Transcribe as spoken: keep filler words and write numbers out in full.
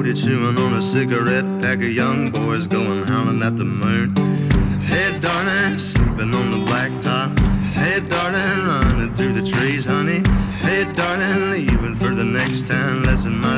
forty chewing on a cigarette, pack of young boys going howling at the moon. Hey darling, sleeping on the blacktop. Hey darling, running through the trees, honey. Hey darling, leaving for the next town, lesson my